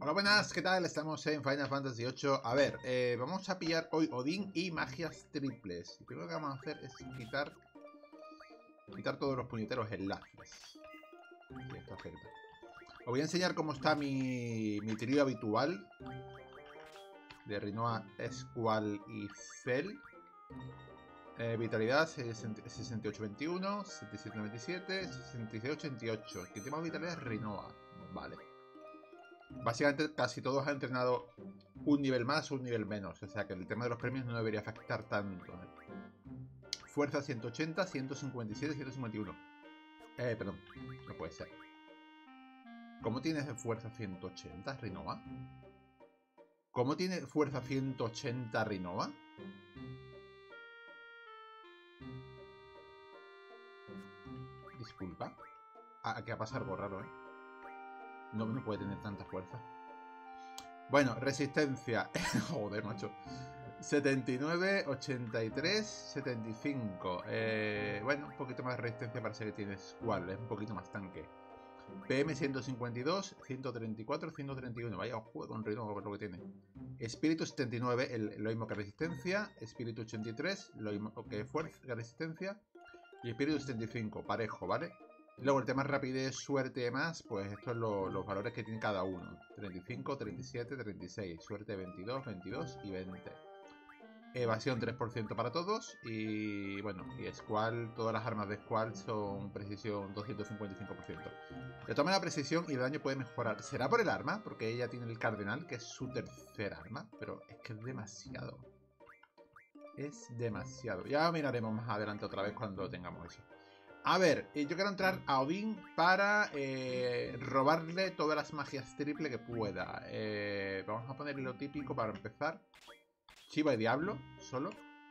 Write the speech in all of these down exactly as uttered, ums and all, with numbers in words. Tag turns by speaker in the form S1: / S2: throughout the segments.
S1: Hola, buenas, ¿qué tal? Estamos en Final Fantasy ocho. A ver, eh, vamos a pillar hoy Odín y magias triples. Lo primero que vamos a hacer es quitar quitar todos los puñeteros enlaces. Sí, esto es Os voy a enseñar cómo está mi, mi trío habitual de Rinoa, Squall y Cell. Eh, vitalidad sesenta y ocho veintiuno, sesenta y siete noventa y siete, sesenta y seis ochenta y ocho. El tema de vitalidad es Rinoa. Vale. Básicamente casi todos han entrenado un nivel más o un nivel menos. O sea que el tema de los premios no debería afectar tanto. Fuerza ciento ochenta, ciento cincuenta y siete, ciento cincuenta y uno. Eh, perdón. No puede ser. ¿Cómo tienes fuerza ciento ochenta, Rinoa? ¿Cómo tiene fuerza ciento ochenta, Rinoa? Disculpa. Aquí ha pasado algo raro, ¿eh? No, no puede tener tanta fuerza. Bueno, resistencia. Joder, macho. setenta y nueve, ochenta y tres, setenta y cinco. Eh, bueno, un poquito más de resistencia parece que tienes igual, es un poquito más tanque. P M ciento cincuenta y dos, ciento treinta y cuatro, ciento treinta y uno. Vaya juego con Rino, a ver lo que tiene. Espíritu setenta y nueve, el, lo mismo que resistencia. Espíritu ochenta y tres, lo mismo que fuerza, que resistencia. Y espíritu setenta y cinco, parejo, ¿vale? Luego el tema rapidez, suerte y demás, pues estos son lo, los valores que tiene cada uno. treinta y cinco, treinta y siete, treinta y seis. Suerte veintidós, veintidós y veinte. Evasión tres por ciento para todos. Y bueno, y Squall, todas las armas de Squall son precisión doscientos cincuenta y cinco por ciento. Le toma la precisión y el daño puede mejorar. ¿Será por el arma? Porque ella tiene el cardenal, que es su tercer arma. Pero es que es demasiado. Es demasiado. Ya miraremos más adelante otra vez cuando tengamos eso. A ver, yo quiero entrar a Odín para eh, robarle todas las magias triple que pueda. Eh, vamos a ponerle lo típico para empezar. Chiva y Diablo, solo.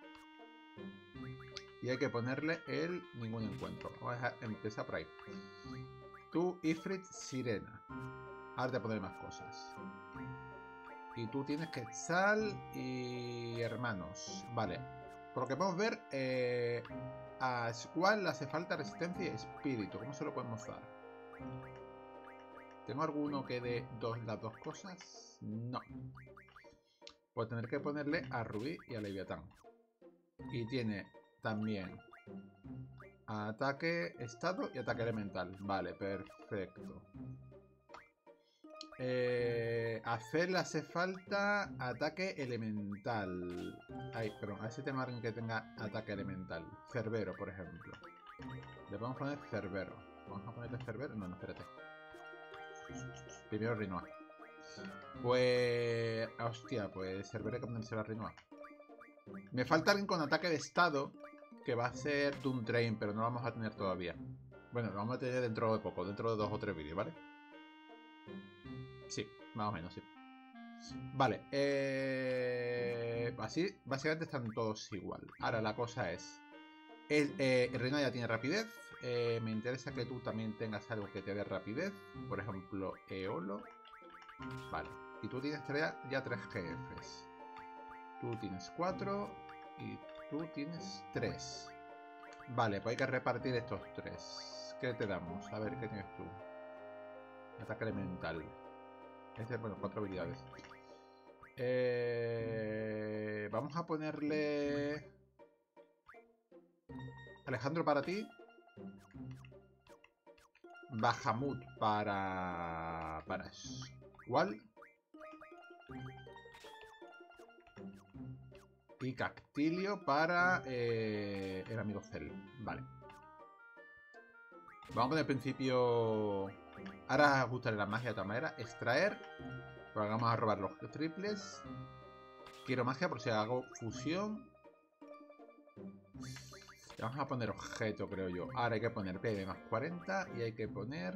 S1: Y hay que ponerle el ningún encuentro. Vamos a empezar por ahí. Tú, Ifrit, Sirena. Ahora te poner más cosas. Y tú tienes Quetzal y hermanos. Vale. Por lo que podemos ver, eh, a Squall le hace falta resistencia y espíritu. ¿Cómo se lo podemos dar? ¿Tengo alguno que dé dos, las dos cosas? No. Voy a tener que ponerle a Rubí y a Leviatán. Y tiene también ataque estado y ataque elemental. Vale, perfecto. Eh, a Cell le hace falta ataque elemental. Ay, perdón, a ese tema alguien que tenga ataque elemental. Cerbero, por ejemplo. Le vamos a poner Cerbero. ¿Vamos a ponerle Cerbero? No, no, espérate. Primero Rinoa. Pues... Hostia, pues Cerbero hay que ponerse a Rinoa. Me falta alguien con ataque de estado, que va a ser Doom Train, pero no lo vamos a tener todavía. Bueno, lo vamos a tener dentro de poco, dentro de dos o tres vídeos, ¿vale? Sí, más o menos, sí. Vale, eh... así, básicamente están todos igual. Ahora la cosa es... El, eh, el Reino ya tiene rapidez. Eh, me interesa que tú también tengas algo que te dé rapidez. Por ejemplo, Eolo. Vale, y tú tienes ya tres jefes. Tú tienes cuatro y tú tienes tres. Vale, pues hay que repartir estos tres. ¿Qué te damos? A ver, ¿qué tienes tú? Ataque elemental. Este, bueno, cuatro habilidades. Eh, vamos a ponerle... Alejandro para ti. Bahamut para... Para Squall. Y Cactilio para eh, el amigo Cell. Vale. Vamos a poner al principio... Ahora ajustaré la magia de otra manera. Extraer. Pues vamos a robar los triples. Quiero magia por si hago fusión. Vamos a poner objeto, creo yo. Ahora hay que poner P M más cuarenta. Y hay que poner...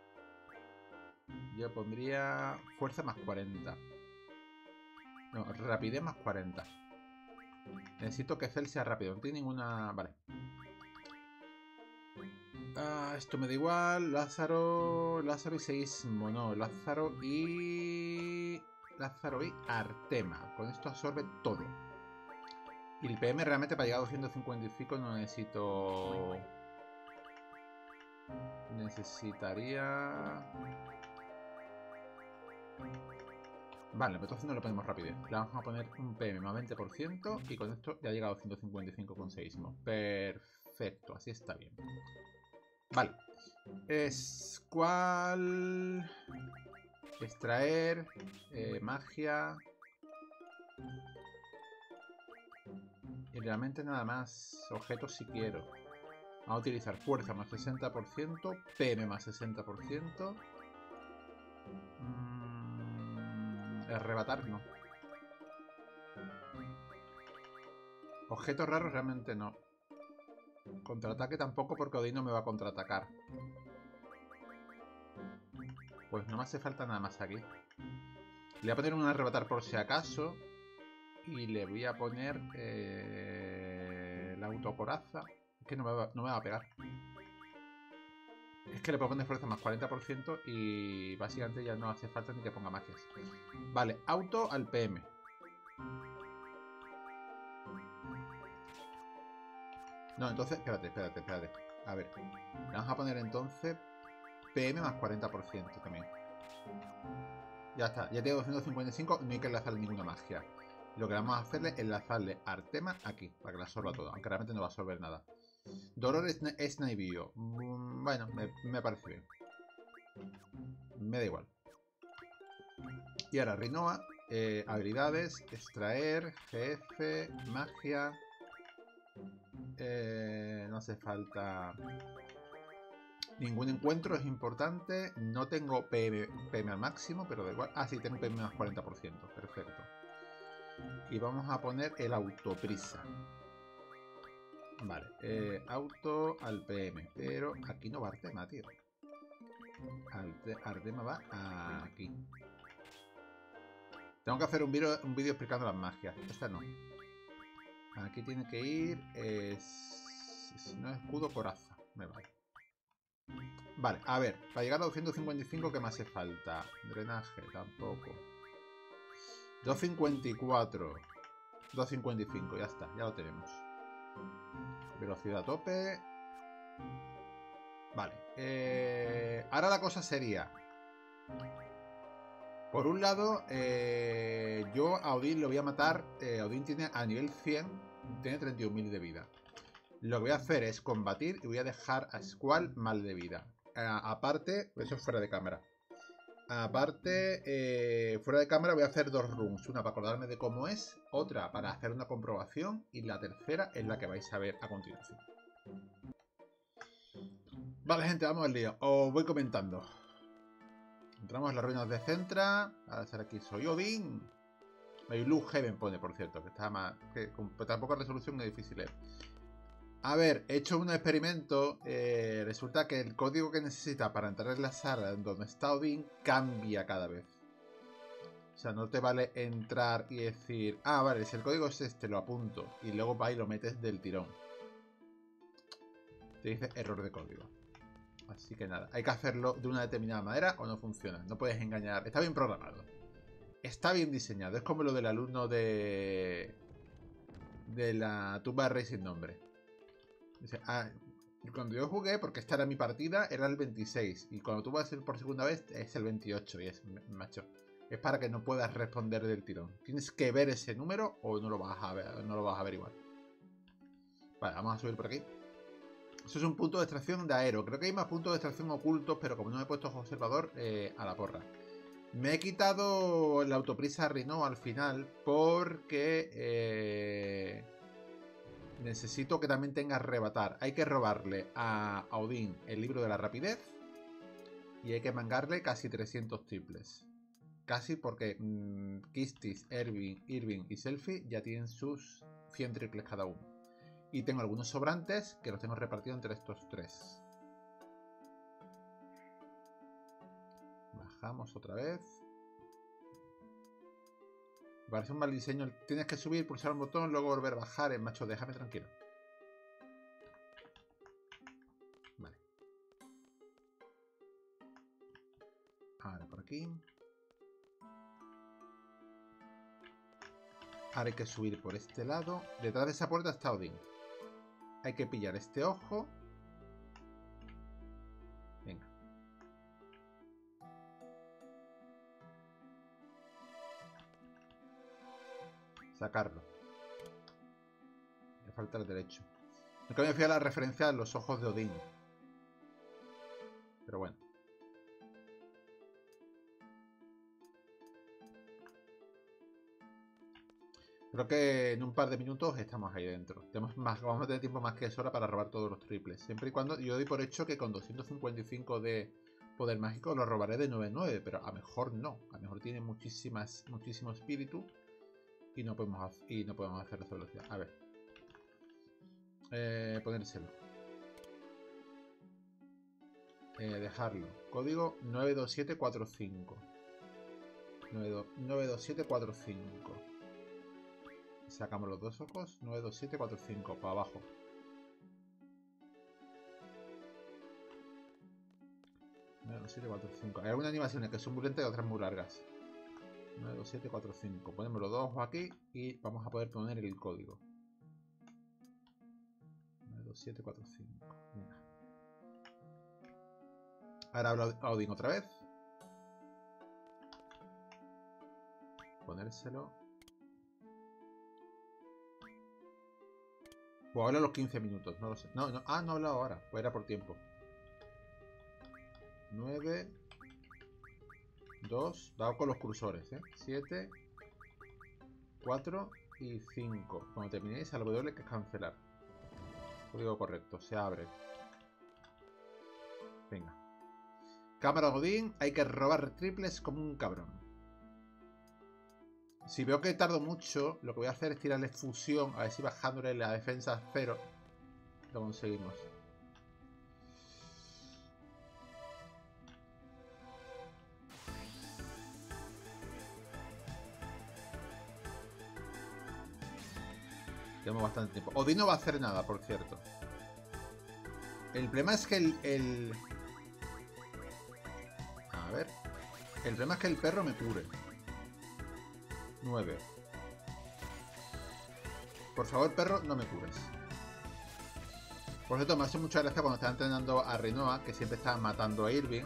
S1: Yo pondría fuerza más cuarenta. No, rapidez más cuarenta. Necesito que Cell sea rápido. No tiene ninguna... Vale. Ah, esto me da igual. Lázaro... Lázaro y Seísmo. No, Lázaro y... Lázaro y Artema. Con esto absorbe todo. Y el P M realmente para llegar a doscientos cincuenta y cinco no necesito... Necesitaría... Vale, pero entonces no le ponemos rapidez. Le vamos a poner un P M más veinte por ciento y con esto ya ha llegado a ciento cincuenta y cinco coma seis. Perfecto, así está bien. Vale. Es cual... Extraer... Eh, magia... Y realmente nada más. Objetos si quiero. Vamos a utilizar fuerza más sesenta por ciento. P M más sesenta por ciento. Mm, arrebatar no. Objetos raros realmente no. Contraataque tampoco porque Odín no me va a contraatacar. Pues no me hace falta nada más aquí. Le voy a poner un arrebatar por si acaso. Y le voy a poner eh, la autocoraza. Es que no me, va, no me va a pegar. Es que le puedo poner fuerza más cuarenta por ciento y básicamente ya no hace falta ni que ponga magias. Vale, auto al P M. No, entonces, espérate, espérate, espérate. A ver, le vamos a poner entonces P M más cuarenta por ciento también. Ya está, ya tengo doscientos cincuenta y cinco, no hay que enlazarle ninguna magia. Lo que vamos a hacerle es enlazarle Artema aquí, para que la absorba todo, aunque realmente no va a absorber nada. Dolor es Naivio. Bueno, me, me parece bien. Me da igual. Y ahora Rinoa, eh, habilidades, extraer, G F, magia. Eh, no hace falta ningún encuentro, es importante. No tengo P M, P M al máximo, pero da igual. Ah, sí, tengo P M más cuarenta por ciento. Perfecto. Y vamos a poner el autoprisa. Vale, eh, auto al P M. Pero aquí no va Artema, tío. Arte, Artema va aquí. Tengo que hacer un vídeo un vídeo explicando las magias. Esta no. Aquí tiene que ir. Eh, si no es escudo, coraza. Me vale. Vale, a ver. Para llegar a doscientos cincuenta y cinco, ¿qué me hace falta? Drenaje, tampoco. doscientos cincuenta y cuatro. doscientos cincuenta y cinco, ya está, ya lo tenemos. Velocidad a tope. Vale. Eh, ahora la cosa sería... Por un lado, eh, yo a Odín lo voy a matar. Eh, Odín tiene a nivel cien, tiene treinta y un mil de vida. Lo que voy a hacer es combatir y voy a dejar a Squall mal de vida. Eh, aparte, eso es fuera de cámara. Aparte, eh, fuera de cámara voy a hacer dos runs. Una para acordarme de cómo es, otra para hacer una comprobación y la tercera es la que vais a ver a continuación. Vale, gente, vamos al lío. Os voy comentando. Entramos en las ruinas de Centra. Ahora estar aquí soy Odín. Hay Blue Heaven pone, por cierto, que está más... que con tan poca resolución es difícil leer. A ver, he hecho un experimento. Eh, resulta que el código que necesita para entrar en la sala donde está Odín cambia cada vez. O sea, no te vale entrar y decir... Ah, vale, si el código es este, lo apunto. Y luego va y lo metes del tirón. Te dice error de código. Así que nada, hay que hacerlo de una determinada manera o no funciona. No puedes engañar. Está bien programado. Está bien diseñado. Es como lo del alumno de... de la tumba de rey sin nombre. Dice, ah, cuando yo jugué, porque esta era mi partida, era el veintiséis. Y cuando tú vas a ir por segunda vez, es el veintiocho. Y es, macho, es para que no puedas responder del tirón. Tienes que ver ese número o no lo vas a ver, no lo vas a averiguar. Vale, vamos a subir por aquí. Eso es un punto de extracción de aero. Creo que hay más puntos de extracción ocultos, pero como no me he puesto observador, eh, a la porra. Me he quitado la autoprisa Rinoa al final porque eh, necesito que también tenga arrebatar. Hay que robarle a Odín el libro de la rapidez y hay que mangarle casi trescientos triples. Casi porque mmm, Kistis, Irving, Irving y Selfie ya tienen sus cien triples cada uno. Y tengo algunos sobrantes que los tengo repartidos entre estos tres. Bajamos otra vez. Me parece un mal diseño. Tienes que subir, pulsar un botón, luego volver a bajar. El macho, déjame tranquilo. Vale. Ahora por aquí. Ahora hay que subir por este lado. Detrás de esa puerta está Odín. Hay que pillar este ojo. Venga. Sacarlo. Me falta el derecho. Nunca me fui a la referencia a los ojos de Odín. Pero bueno. Creo que en un par de minutos estamos ahí dentro. Tenemos más, vamos a tener tiempo más que eso para robar todos los triples. Siempre y cuando yo doy por hecho que con doscientos cincuenta y cinco de poder mágico lo robaré de nueve en nueve. Pero a lo mejor no. A lo mejor tiene muchísimas, muchísimo espíritu. Y no podemos, y no podemos hacer esa velocidad. A ver. Eh, ponérselo. Eh, dejarlo. Código nueve dos siete cuatro cinco. nueve dos siete cuatro cinco. Sacamos los dos ojos. nueve dos siete cuatro cinco. Para abajo. nueve dos siete cuatro cinco. Hay algunas animaciones que son muy lentas y otras muy largas. nueve dos siete cuatro cinco. Ponemos los dos ojos aquí y vamos a poder poner el código. nueve dos siete cuatro cinco. Venga. Ahora hablo a Odín otra vez. Ponérselo. Pues ahora los quince minutos, no lo sé. No, no, ah, no he hablado ahora. Pues era por tiempo. nueve. dos. Dado con los cursores, ¿eh? siete. cuatro y cinco. Cuando terminéis, al W que es cancelar. Código correcto, se abre. Venga. Cámara Odín, hay que robar triples como un cabrón. Si veo que tardo mucho, lo que voy a hacer es tirarle fusión, a ver si bajándole la defensa a cero lo conseguimos. Tenemos bastante tiempo. Odín no va a hacer nada, por cierto. El problema es que el, el... A ver. El problema es que el perro me cure. nueve. Por favor, perro, no me cures. Por cierto, me hace mucha gracia cuando estaba entrenando a Rinoa, que siempre estaba matando a Irving.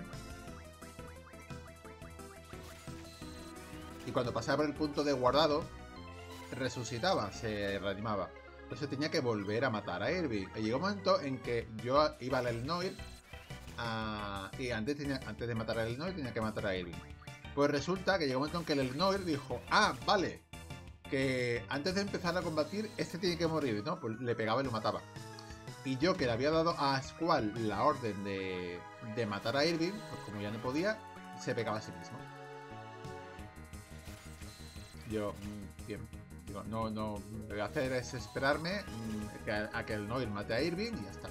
S1: Y cuando pasaba por el punto de guardado, resucitaba, se reanimaba. Entonces tenía que volver a matar a Irving. Y llegó un momento en que yo iba al Elnoir a... y antes, tenía... antes de matar al Elnoir tenía que matar a Irving. Pues resulta que llegó un momento en que el Elnoir dijo: ah, vale, que antes de empezar a combatir, este tiene que morir, ¿no? Pues le pegaba y lo mataba. Y yo, que le había dado a Squall la orden de, de matar a Irving, pues como ya no podía, se pegaba a sí mismo. Yo, mmm, bien, digo, no, no, lo que voy a hacer es esperarme mmm, a, a que el Elnoir mate a Irving y ya está.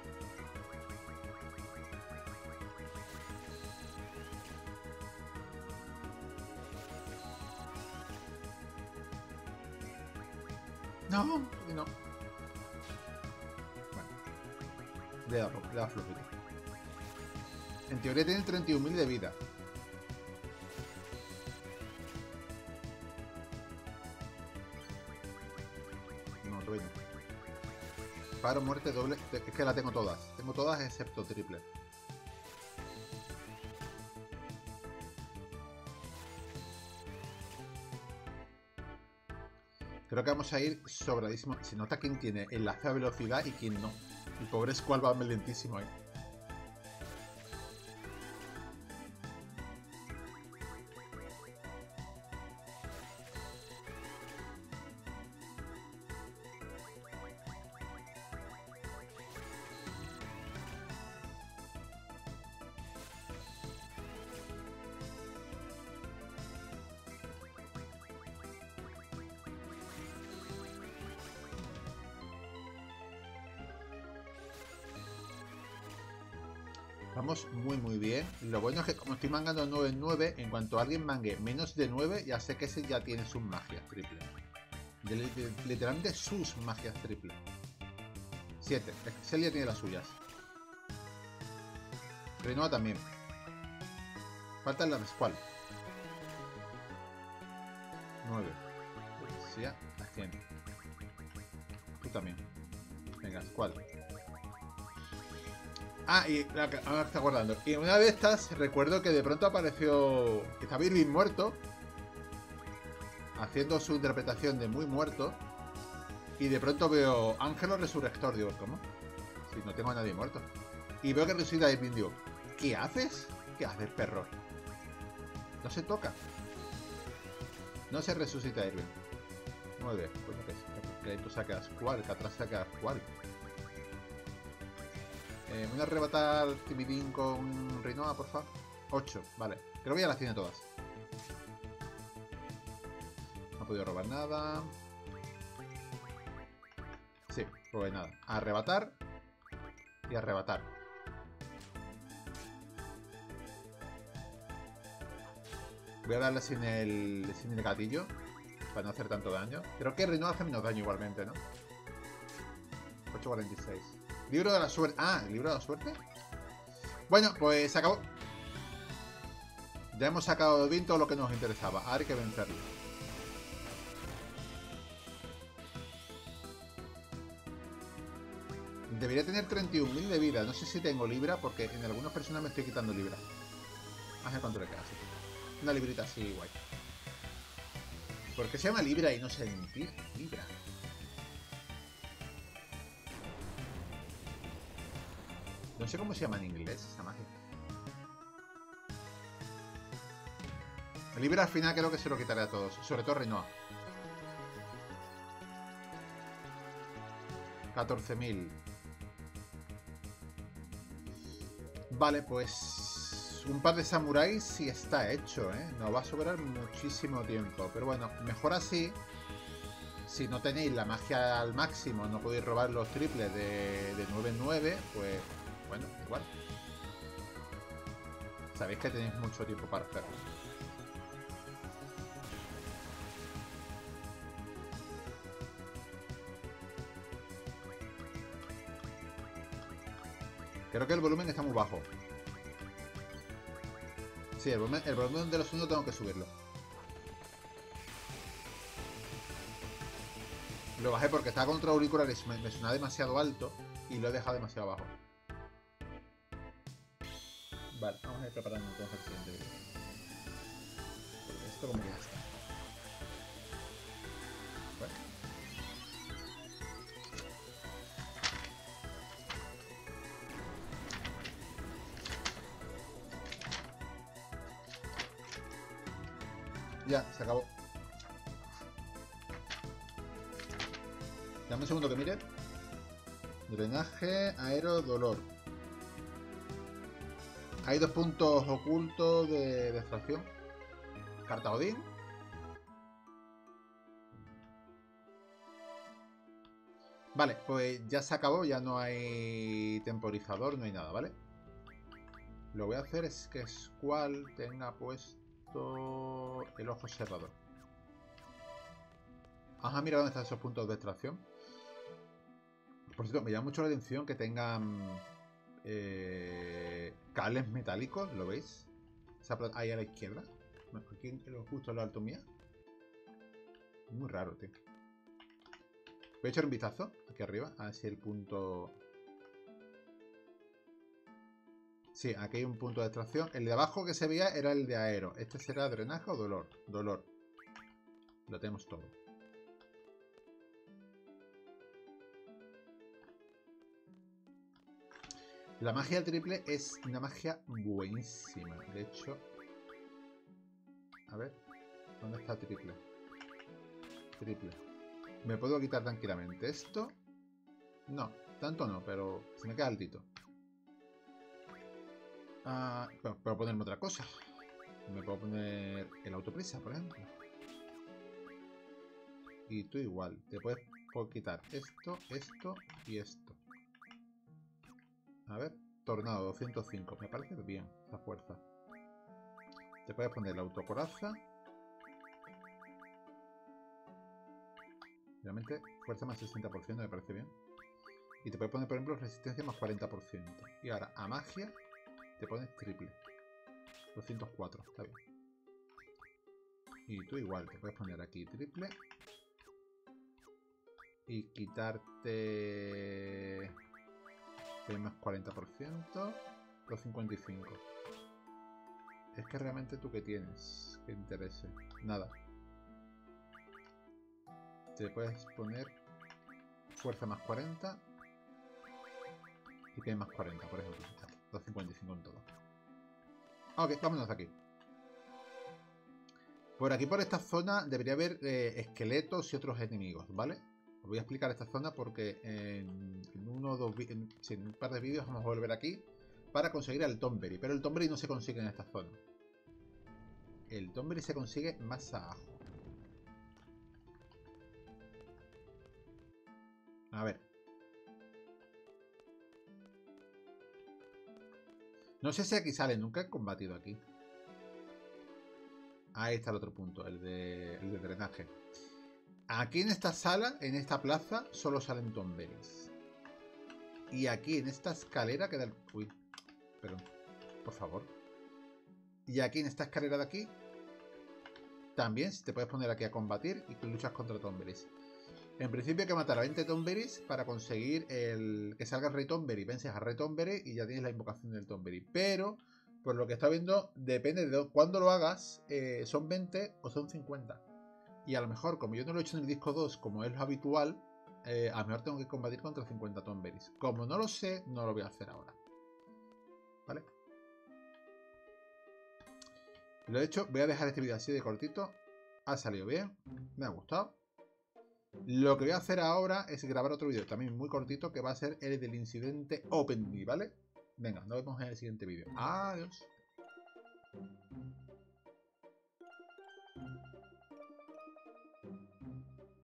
S1: No, no. Bueno, le da, le da flojito. En teoría tiene treinta y un mil de vida. No, todavía no. Paro, muerte, doble. Es que la tengo todas. Tengo todas excepto triple. Creo que vamos a ir sobradísimo. Se nota quién tiene enlace a velocidad y quién no. El pobre Squall va lentísimo ahí. Vamos muy muy bien. Lo bueno es que como estoy mangando nueve en nueve, en cuanto alguien mangue menos de nueve, ya sé que ese ya tiene sus magias triple. De, de, literalmente sus magias triple. siete. Celia tiene las suyas. Rinoa también. Falta la de Squall. nueve. Sí, ya las tiene. Tú también. Venga, Squall. Ah, y ahora me estoy acordando. Y una de estas, recuerdo que de pronto apareció... Estaba Irving muerto. haciendo su interpretación de muy muerto. Y de pronto veo Ángelo Resurrector. Digo, ¿cómo? Si no tengo a nadie muerto. Y veo que resucita Irving. Digo, ¿qué haces? ¿Qué haces, perro? No se toca. No se resucita Irving. nueve. Pues no, que es. Que tú sacas cuál, que atrás sacas cuál. Eh, voy a arrebatar Timidín con Rinoa, por favor. ocho, vale. Creo que ya las tiene todas. No ha podido robar nada. Sí, pues nada. Arrebatar. Y arrebatar. Voy a darle sin el, sin el gatillo. Para no hacer tanto daño. Creo que Rinoa hace menos daño igualmente, ¿no? ocho cuarenta y seis. Libro de la suerte. Ah, ¿el libro de la suerte? Bueno, pues se acabó. Ya hemos sacado bien todo lo que nos interesaba. Ahora hay que vencerlo. Debería tener treinta y un mil de vida. No sé si tengo libra, porque en algunas personas me estoy quitando libra. A ver cuánto le queda. Una librita así, guay. ¿Por qué se llama libra y no sentir? Libra. No sé cómo se llama en inglés esa magia. Libra al final creo que se lo quitaré a todos. Sobre todo Rinoa. catorce mil. Vale, pues... un par de samuráis sí está hecho, ¿eh? Nos va a sobrar muchísimo tiempo. Pero bueno, mejor así. Si no tenéis la magia al máximo, no podéis robar los triples de, de nueve en nueve, pues... bueno, igual. Sabéis que tenéis mucho tiempo para hacerlo. Creo que el volumen está muy bajo. Sí, el volumen, el volumen de los sonidos tengo que subirlo. Lo bajé porque estaba con otro auricular y me, me suena demasiado alto y lo he dejado demasiado bajo. Vale, vamos a ir preparando entonces el siguiente vídeo. Porque esto como que ya está. Bueno. Ya, se acabó. Dame un segundo que mire. Drenaje, aero, dolor. Hay dos puntos ocultos de, de extracción. Carta Odín. Vale, pues ya se acabó. Ya no hay temporizador, no hay nada, ¿vale? Lo que voy a hacer es que Squall tenga puesto el ojo observador. Ajá, mira dónde están esos puntos de extracción. Por cierto, me llama mucho la atención que tengan eh, cables metálicos, ¿lo veis? Ahí a la izquierda. Aquí justo en la alto mía. Muy raro, tío. Voy a echar un vistazo aquí arriba, a ver si el punto... Sí, aquí hay un punto de extracción. El de abajo que se veía era el de aero. Este será drenaje o dolor. Dolor. Lo tenemos todo. La magia triple es una magia buenísima. De hecho... A ver. ¿Dónde está triple? Triple. Me puedo quitar tranquilamente esto. No, tanto no, pero se me queda altito. Ah, pero puedo ponerme otra cosa. Me puedo poner el autoprisa, por ejemplo. Y tú igual. Te puedes quitar esto, esto y esto. A ver. Tornado doscientos cinco. Me parece bien la fuerza. Te puedes poner la autocoraza. Realmente, fuerza más sesenta por ciento me parece bien. Y te puedes poner, por ejemplo, resistencia más cuarenta por ciento. Y ahora, a magia, te pones triple. doscientos cuatro, está bien. Y tú igual, te puedes poner aquí triple. Y quitarte... más cuarenta por ciento. doscientos cincuenta y cinco. Es que realmente tú qué tienes que interese. Nada. Este puedes poner fuerza más cuarenta. Y tiene más cuarenta, por ejemplo. doscientos cincuenta y cinco en todo. Ok, vámonos de aquí. Por aquí, por esta zona, debería haber eh, esqueletos y otros enemigos, ¿vale? Os voy a explicar esta zona porque en, en uno o dos en, sí, en un par de vídeos vamos a volver aquí para conseguir el Tonberry. Pero el Tonberry no se consigue en esta zona. El Tonberry se consigue más abajo. A ver. No sé si aquí sale, nunca he combatido aquí. Ahí está el otro punto, el de, el de drenaje. Aquí en esta sala, en esta plaza, solo salen Tonberries. Y aquí en esta escalera queda el... Uy, perdón, por favor. Y aquí en esta escalera de aquí, también te puedes poner aquí a combatir y luchas contra Tonberries. En principio hay que matar a veinte Tonberries para conseguir el que salga el Rey Tonberry. Vences a Rey Tonberry y ya tienes la invocación del Tonberry. Pero, por lo que está viendo, depende de cuándo lo hagas, eh, son veinte o son cincuenta. Y a lo mejor, como yo no lo he hecho en el disco dos, como es lo habitual, eh, a lo mejor tengo que combatir contra cincuenta Tonberries. Como no lo sé, no lo voy a hacer ahora. ¿Vale? Lo he hecho, voy a dejar este vídeo así de cortito. Ha salido bien, me ha gustado. Lo que voy a hacer ahora es grabar otro vídeo también muy cortito que va a ser el del incidente OpenMe, ¿vale? Venga, nos vemos en el siguiente vídeo. Adiós.